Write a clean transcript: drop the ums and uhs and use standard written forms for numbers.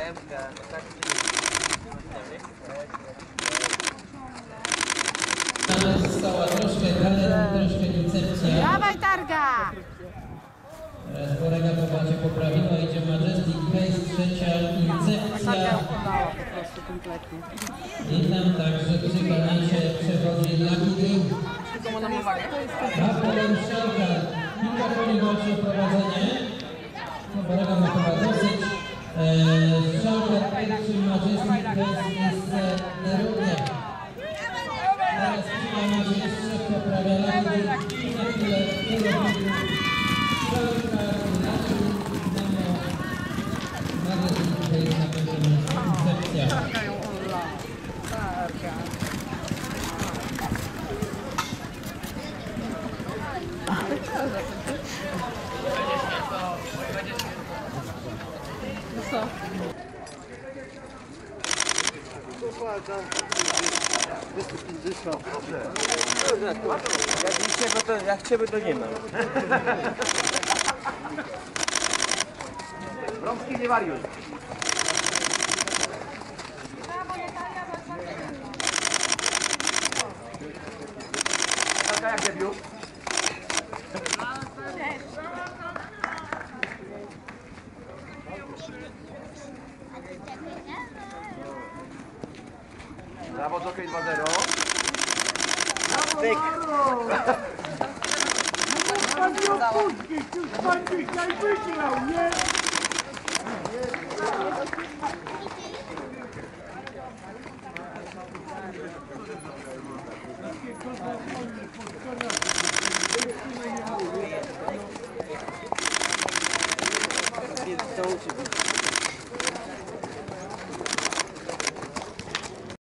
Została troszkę karet, troszkę Incepcja. Dawaj targa! Teraz Borega popadzie poprawiła, idzie Majestic Face, trzecia Incepcja. Po prostu kompletnie. I tam także przy Kanacie przechodzi Lucky Drink. A potem Szalka. Kilka koni walczy o prowadzenie. No, Borega ma chyba dosyć. Szalka pierwszy, Majestic Face miejsce drugie. Teraz przy Kanacie jeszcze poprawia Lucky Drink. Na chwilę Szalka, Natu, Nemo, Majestic Face na pierwszym miejscu. Incepcja. Jak ciebie to nie mam. Brązki nie wariuj. Taka jak debiut. Brawo, Jockey 2-0. Tyk. Nie?